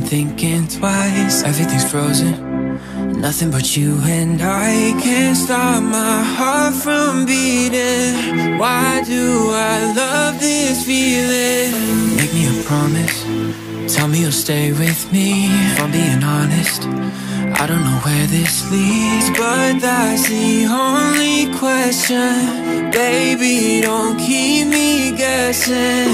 thinking twice. Everything's frozen, nothing but you and I. Can't stop my heart from beating. Why do I love this feeling? Make me a promise, tell me you'll stay with me. If I'm being honest, I don't know where this leads, but that's the only question. Baby, don't keep me guessing.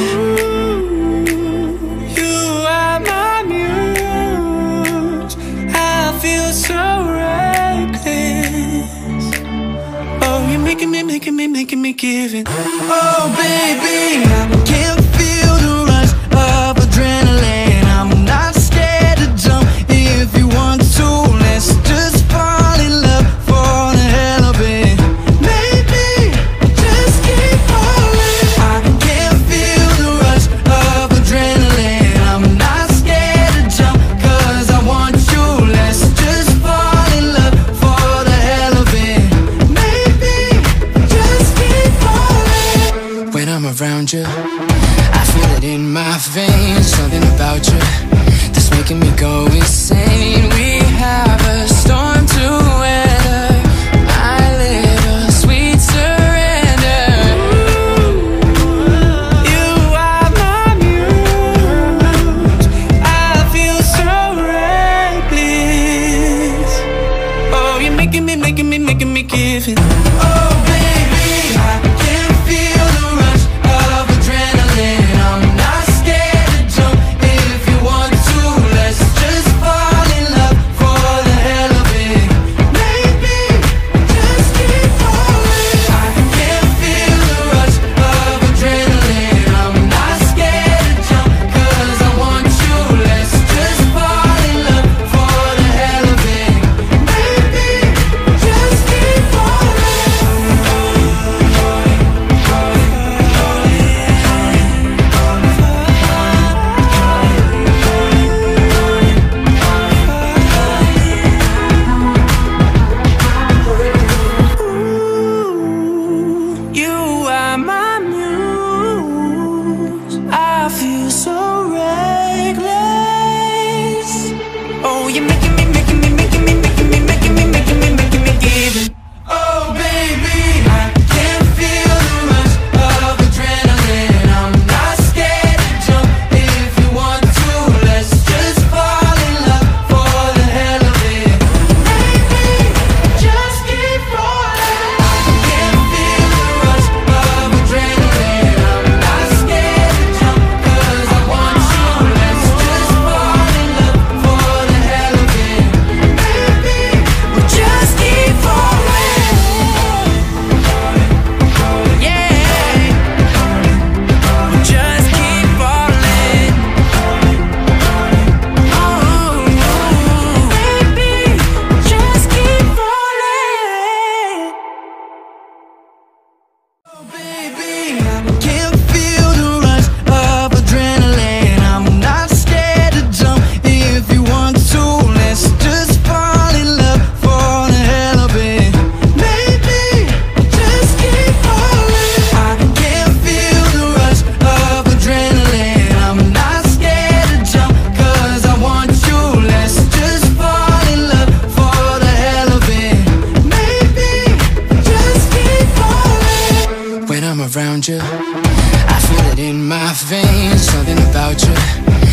You are my muse. I feel so reckless. Oh, you're making me give it. Oh, baby, I can't feel the rush of adrenaline. I'm not scared to jump if you want to. Let's just fall in love for the hell of it. Maybe just keep falling. I can't feel the rush of adrenaline. I'm not scared to jump, cause I want you. Let's just fall in love for the hell of it. Maybe just keep falling. When I'm around you, I feel it in my veins. Something about you that's making me go insane. We have a storm to weather, my little sweet surrender. You are my muse. I feel so reckless. Oh, you're making me give it. Oh, baby, I can't feel the rush of adrenaline. I'm not scared to jump if you want to. Let's just fall in love for the hell of it. Maybe just keep falling. I can't feel the rush of adrenaline. I'm not scared to jump, cause I want you. Let's just fall in love for the hell of it. Maybe just keep falling. You are my muse. I feel so reckless. Oh, you're making me give it. Oh, baby, I can't feel the rush of adrenaline. I'm not scared to jump if you want to. Let's just fall in love for the hell of it. Maybe just keep falling. I can't feel the rush of adrenaline. I'm not scared to jump, cause I want you. Let's just fall in love for the hell of it. Maybe we just keep falling. Yeah, we just keep falling. Oh, baby, just keep falling. Oh, baby, I can't feel the rush of adrenaline. I'm not scared to jump if you want to. Let's just fall in love for the hell of it. Maybe just keep falling. I can't feel the rush of adrenaline. I'm not scared to jump, cause I want you. Let's just fall in love for the hell of it. Maybe just keep falling. When I'm around you, I feel it in my veins. Something about you